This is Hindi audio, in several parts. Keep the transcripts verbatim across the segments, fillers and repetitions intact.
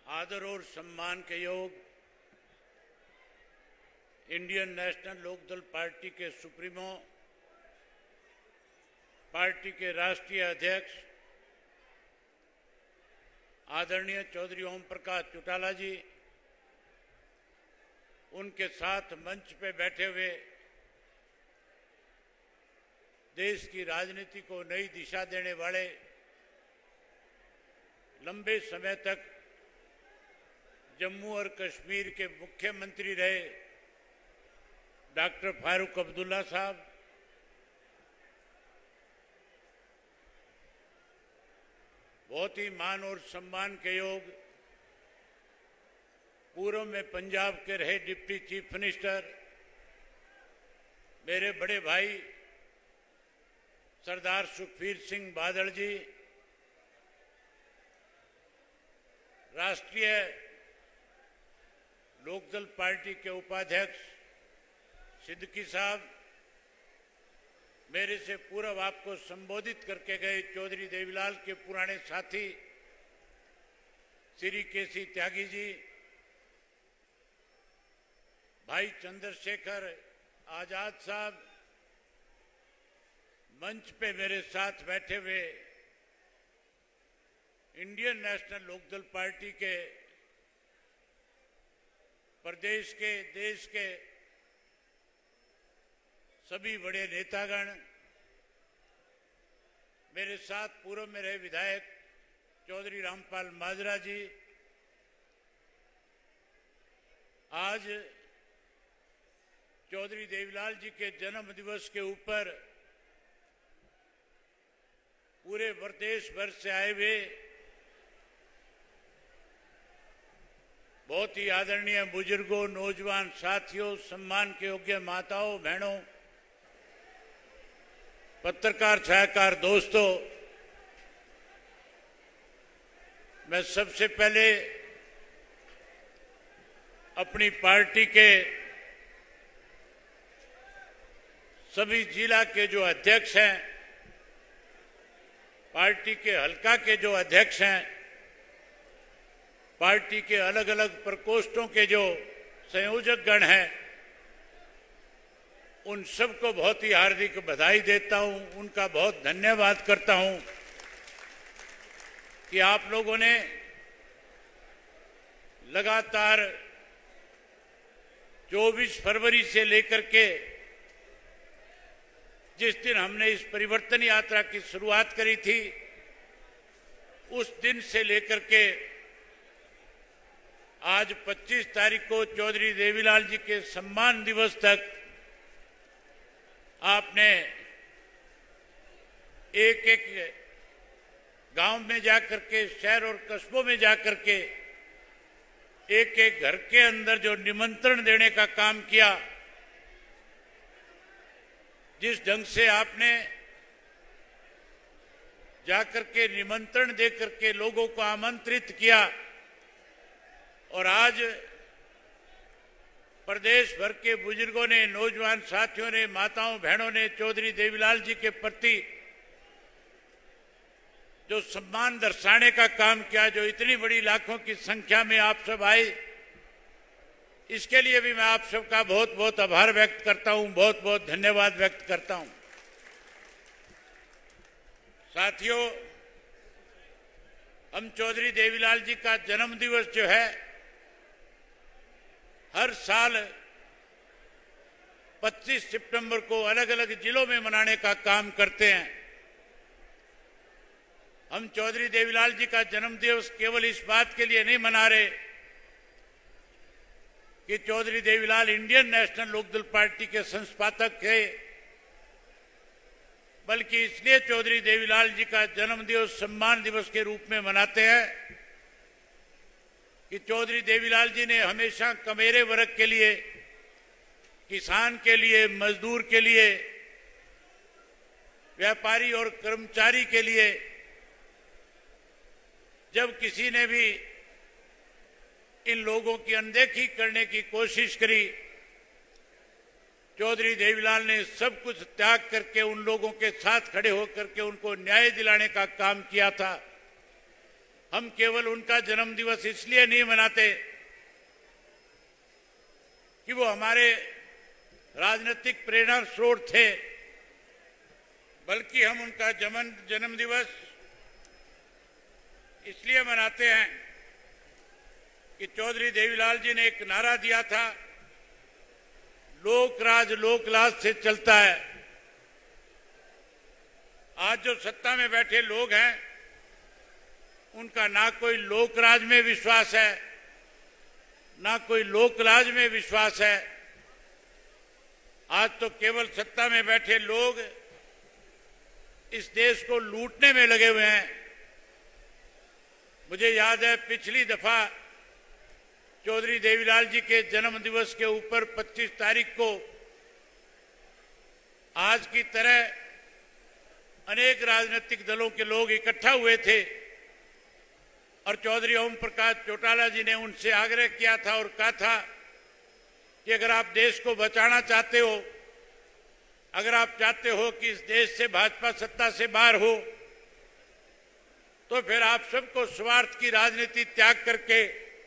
आदर और सम्मान के योग इंडियन नेशनल लोकदल पार्टी के सुप्रीमो, पार्टी के राष्ट्रीय अध्यक्ष आदरणीय चौधरी ओम प्रकाश चौटाला जी, उनके साथ मंच पे बैठे हुए देश की राजनीति को नई दिशा देने वाले, लंबे समय तक जम्मू और कश्मीर के मुख्यमंत्री रहे डॉक्टर फारूक अब्दुल्ला साहब, बहुत ही मान और सम्मान के योग पूर्व में पंजाब के रहे डिप्टी चीफ मिनिस्टर मेरे बड़े भाई सरदार सुखबीर सिंह बादल जी, राष्ट्रीय लोकदल पार्टी के उपाध्यक्ष सिद्दीकी साहब, मेरे से पूर्व आपको संबोधित करके गए चौधरी देवीलाल के पुराने साथी श्री केसी त्यागी जी, भाई चंद्रशेखर आजाद साहब, मंच पे मेरे साथ बैठे हुए इंडियन नेशनल लोकदल पार्टी के प्रदेश के, देश के सभी बड़े नेतागण, मेरे साथ पूर्व में रहे विधायक चौधरी रामपाल माजरा जी, आज चौधरी देवीलाल जी के जन्म दिवस के ऊपर पूरे प्रदेश भर से आए हुए बहुत ही आदरणीय बुजुर्गों, नौजवान साथियों, सम्मान के योग्य माताओं, बहनों, पत्रकार छायाकार दोस्तों, मैं सबसे पहले अपनी पार्टी के सभी जिला के जो अध्यक्ष हैं, पार्टी के हलका के जो अध्यक्ष हैं, पार्टी के अलग अलग प्रकोष्ठों के जो संयोजक गण हैं, उन सबको बहुत ही हार्दिक बधाई देता हूं, उनका बहुत धन्यवाद करता हूं कि आप लोगों ने लगातार चौबीस फरवरी से लेकर के जिस दिन हमने इस परिवर्तन यात्रा की शुरुआत करी थी, उस दिन से लेकर के आज पच्चीस तारीख को चौधरी देवीलाल जी के सम्मान दिवस तक आपने एक एक गांव में जाकर के, शहर और कस्बों में जाकर के एक एक घर के अंदर जो निमंत्रण देने का काम किया, जिस ढंग से आपने जाकर के निमंत्रण देकर के लोगों को आमंत्रित किया, और आज प्रदेश भर के बुजुर्गों ने, नौजवान साथियों ने, माताओं बहनों ने चौधरी देवीलाल जी के प्रति जो सम्मान दर्शाने का काम किया, जो इतनी बड़ी लाखों की संख्या में आप सब आए, इसके लिए भी मैं आप सबका बहुत बहुत आभार व्यक्त करता हूं, बहुत बहुत धन्यवाद व्यक्त करता हूं। साथियों, हम चौधरी देवीलाल जी का जन्म दिवस जो है हर साल पच्चीस सितंबर को अलग अलग जिलों में मनाने का काम करते हैं। हम चौधरी देवीलाल जी का जन्म दिवस केवल इस बात के लिए नहीं मना रहे कि Chaudhary Devilal Indian National Lokdal party के संस्थापक थे, बल्कि इसलिए चौधरी देवीलाल जी का जन्म दिवस सम्मान दिवस के रूप में मनाते हैं कि चौधरी देवीलाल जी ने हमेशा कमेरे वर्ग के लिए, किसान के लिए, मजदूर के लिए, व्यापारी और कर्मचारी के लिए जब किसी ने भी इन लोगों की अनदेखी करने की कोशिश करी, चौधरी देवीलाल ने सब कुछ त्याग करके उन लोगों के साथ खड़े होकर के उनको न्याय दिलाने का काम किया था। हम केवल उनका जन्म दिवस इसलिए नहीं मनाते कि वो हमारे राजनीतिक प्रेरणा स्रोत थे, बल्कि हम उनका जन्म जन्म दिवस इसलिए मनाते हैं कि चौधरी देवीलाल जी ने एक नारा दिया था, लोक राज लोक लाज से चलता है। आज जो सत्ता में बैठे लोग हैं, उनका ना कोई लोक राज में विश्वास है, ना कोई लोक लाज में विश्वास है। आज तो केवल सत्ता में बैठे लोग इस देश को लूटने में लगे हुए हैं। मुझे याद है पिछली दफा चौधरी देवीलाल जी के जन्म दिवस के ऊपर पच्चीस तारीख को आज की तरह अनेक राजनीतिक दलों के लोग इकट्ठा हुए थे और चौधरी ओम प्रकाश चौटाला जी ने उनसे आग्रह किया था और कहा था कि अगर आप देश को बचाना चाहते हो, अगर आप चाहते हो कि इस देश से भाजपा सत्ता से बाहर हो, तो फिर आप सबको स्वार्थ की राजनीति त्याग करके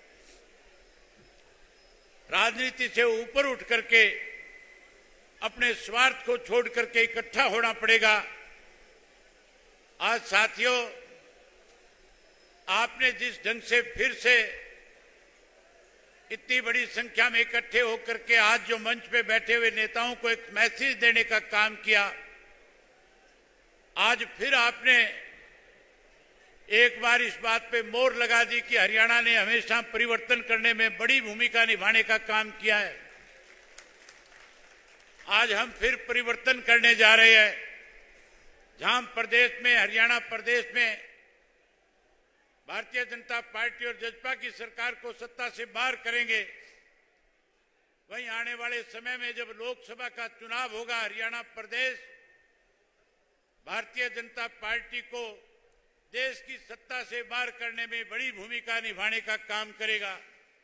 राजनीति से ऊपर उठ करके अपने स्वार्थ को छोड़ करके इकट्ठा होना पड़ेगा। आज साथियों, आपने जिस ढंग से फिर से इतनी बड़ी संख्या में इकट्ठे होकर के आज जो मंच पे बैठे हुए नेताओं को एक मैसेज देने का काम किया, आज फिर आपने एक बार इस बात पे मोहर लगा दी कि हरियाणा ने हमेशा परिवर्तन करने में बड़ी भूमिका निभाने का काम किया है। आज हम फिर परिवर्तन करने जा रहे हैं। जहां प्रदेश में, हरियाणा प्रदेश में भारतीय जनता पार्टी और जजपा की सरकार को सत्ता से बाहर करेंगे, वहीं आने वाले समय में जब लोकसभा का चुनाव होगा, हरियाणा प्रदेश भारतीय जनता पार्टी को देश की सत्ता से बाहर करने में बड़ी भूमिका निभाने का काम करेगा।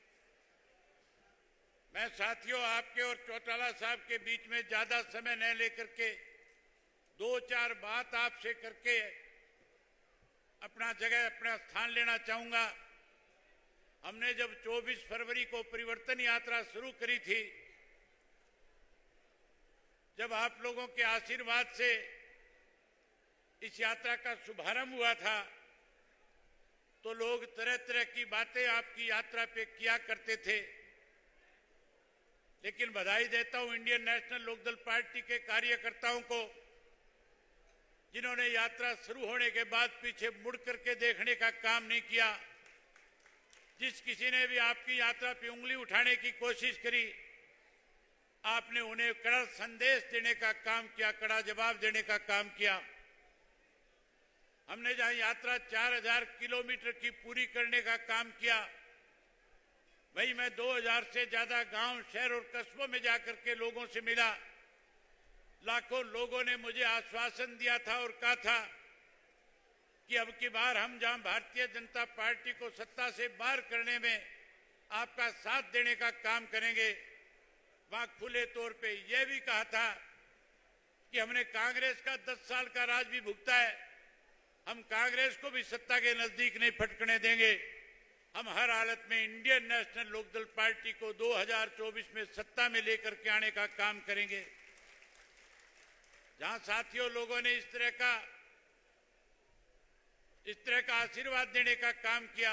मैं साथियों आपके और चौटाला साहब के बीच में ज्यादा समय न लेकर के दो चार बात आपसे करके अपना जगह, अपना स्थान लेना चाहूंगा। हमने जब चौबीस फरवरी को परिवर्तन यात्रा शुरू करी थी, जब आप लोगों के आशीर्वाद से इस यात्रा का शुभारंभ हुआ था, तो लोग तरह तरह की बातें आपकी यात्रा पे किया करते थे। लेकिन बधाई देता हूं इंडियन नेशनल लोकदल पार्टी के कार्यकर्ताओं को, जिन्होंने यात्रा शुरू होने के बाद पीछे मुड़ करके देखने का काम नहीं किया। जिस किसी ने भी आपकी यात्रा पे उंगली उठाने की कोशिश करी, आपने उन्हें कड़ा संदेश देने का काम किया, कड़ा जवाब देने का काम किया। हमने जहां यात्रा चार हजार किलोमीटर की पूरी करने का काम किया, वहीं मैं दो हजार से ज्यादा गांव, शहर और कस्बों में जाकर के लोगों से मिला। लाखों लोगों ने मुझे आश्वासन दिया था और कहा था कि अब की बार हम जहां भारतीय जनता पार्टी को सत्ता से बाहर करने में आपका साथ देने का काम करेंगे, वहां खुले तौर पे यह भी कहा था कि हमने कांग्रेस का दस साल का राज भी भुगता है, हम कांग्रेस को भी सत्ता के नजदीक नहीं फटकने देंगे। हम हर हालत में इंडियन नेशनल लोकदल पार्टी को दो हजार चौबीस में सत्ता में लेकर के आने का काम करेंगे। जहां साथियों लोगों ने इस तरह का इस तरह का आशीर्वाद देने का काम किया,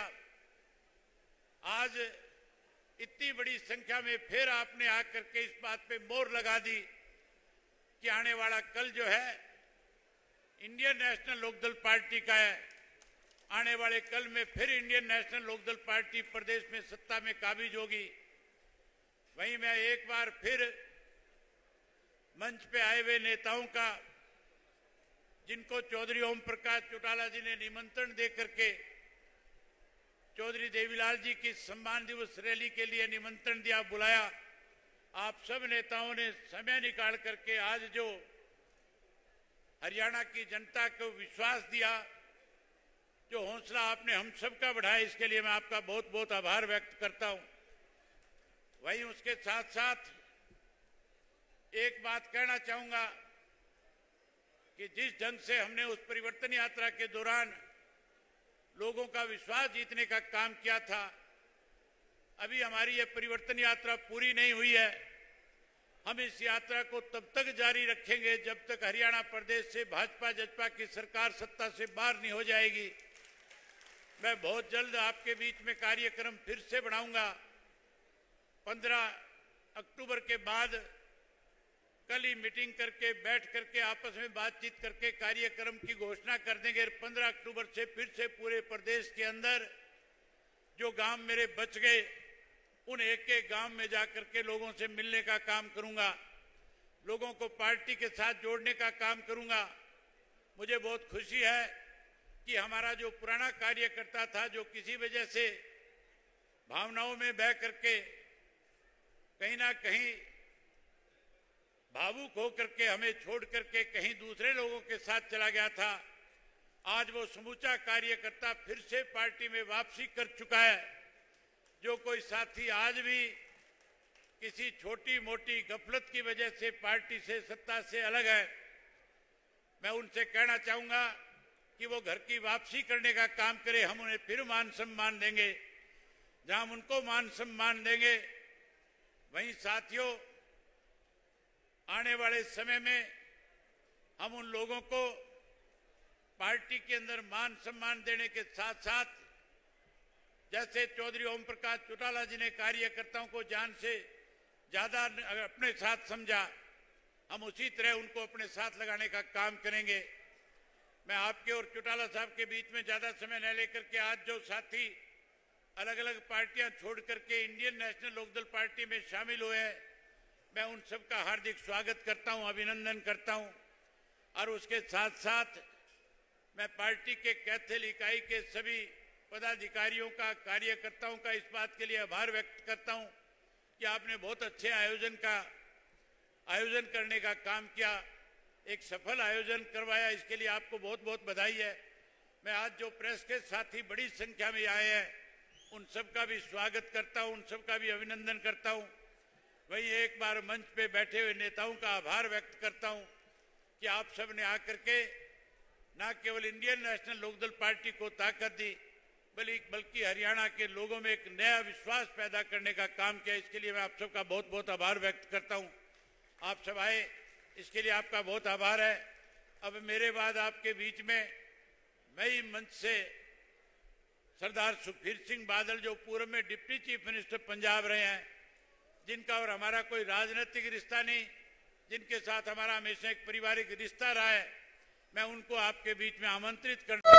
आज इतनी बड़ी संख्या में फिर आपने आकर के इस बात पे मोहर लगा दी कि आने वाला कल जो है इंडियन नेशनल लोकदल पार्टी का है। आने वाले कल में फिर इंडियन नेशनल लोकदल पार्टी प्रदेश में सत्ता में काबिज होगी। वहीं मैं एक बार फिर मंच पे आए हुए नेताओं का, जिनको चौधरी ओम प्रकाश चौटाला जी ने निमंत्रण दे करके चौधरी देवीलाल जी की सम्मान दिवस रैली के लिए निमंत्रण दिया, बुलाया, आप सब नेताओं ने समय निकाल करके आज जो हरियाणा की जनता को विश्वास दिया, जो हौसला आपने हम सबका बढ़ाया, इसके लिए मैं आपका बहुत बहुत आभार व्यक्त करता हूं। वहीं उसके साथ साथ एक बात कहना चाहूंगा कि जिस ढंग से हमने उस परिवर्तन यात्रा के दौरान लोगों का विश्वास जीतने का काम किया था। अभी हमारी ये परिवर्तन यात्रा पूरी नहीं हुई है। हम इस यात्रा को तब तक जारी रखेंगे जब तक हरियाणा प्रदेश से भाजपा जजपा की सरकार सत्ता से बाहर नहीं हो जाएगी। मैं बहुत जल्द आपके बीच में कार्यक्रम फिर से बनाऊंगा। पंद्रह अक्टूबर के बाद कल ही मीटिंग करके बैठ करके आपस में बातचीत करके कार्यक्रम की घोषणा कर देंगे। पंद्रह अक्टूबर से फिर से पूरे प्रदेश के अंदर जो गांव मेरे बच गए उन एक एक गांव में जाकर के लोगों से मिलने का काम करूंगा, लोगों को पार्टी के साथ जोड़ने का काम करूंगा। मुझे बहुत खुशी है कि हमारा जो पुराना कार्यकर्ता था, जो किसी वजह से भावनाओं में बह करके कहीं ना कहीं भावुक होकर के हमें छोड़ करके कहीं दूसरे लोगों के साथ चला गया था, आज वो समूचा कार्यकर्ता फिर से पार्टी में वापसी कर चुका है। जो कोई साथी आज भी किसी छोटी मोटी गफलत की वजह से पार्टी से सत्ता से अलग है, मैं उनसे कहना चाहूंगा कि वो घर की वापसी करने का काम करे। हम उन्हें फिर मान सम्मान देंगे। जहां हम उनको मान सम्मान देंगे वहीं साथियों आने वाले समय में हम उन लोगों को पार्टी के अंदर मान सम्मान देने के साथ साथ जैसे चौधरी ओम प्रकाश चौटाला जी ने कार्यकर्ताओं को जान से ज्यादा अपने साथ समझा, हम उसी तरह उनको अपने साथ लगाने का काम करेंगे। मैं आपके और चौटाला साहब के बीच में ज्यादा समय न लेकर के आज जो साथी अलग अलग पार्टियां छोड़ करके इंडियन नेशनल लोकदल पार्टी में शामिल हुए हैं, मैं उन सबका हार्दिक स्वागत करता हूं, अभिनंदन करता हूं। और उसके साथ साथ मैं पार्टी के कैथल इकाई के सभी पदाधिकारियों का, कार्यकर्ताओं का इस बात के लिए आभार व्यक्त करता हूं कि आपने बहुत अच्छे आयोजन का आयोजन करने का काम किया, एक सफल आयोजन करवाया। इसके लिए आपको बहुत बहुत बधाई है। मैं आज जो प्रेस के साथी बड़ी संख्या में आए हैं उन सबका भी स्वागत करता हूं, उन सबका भी अभिनंदन करता हूं। वही एक बार मंच पे बैठे हुए नेताओं का आभार व्यक्त करता हूं कि आप सब ने आकर के न केवल इंडियन नेशनल लोकदल पार्टी को ताकत दी बल्कि बल्कि हरियाणा के लोगों में एक नया विश्वास पैदा करने का काम किया। इसके लिए मैं आप सबका बहुत बहुत आभार व्यक्त करता हूं। आप सब आए, इसके लिए आपका बहुत आभार है। अब मेरे बाद आपके बीच में नई मंच से सरदार सुखबीर सिंह बादल, जो पूर्व में डिप्टी चीफ मिनिस्टर पंजाब रहे हैं, जिनका और हमारा कोई राजनीतिक रिश्ता नहीं, जिनके साथ हमारा हमेशा एक पारिवारिक रिश्ता रहा है, मैं उनको आपके बीच में आमंत्रित कर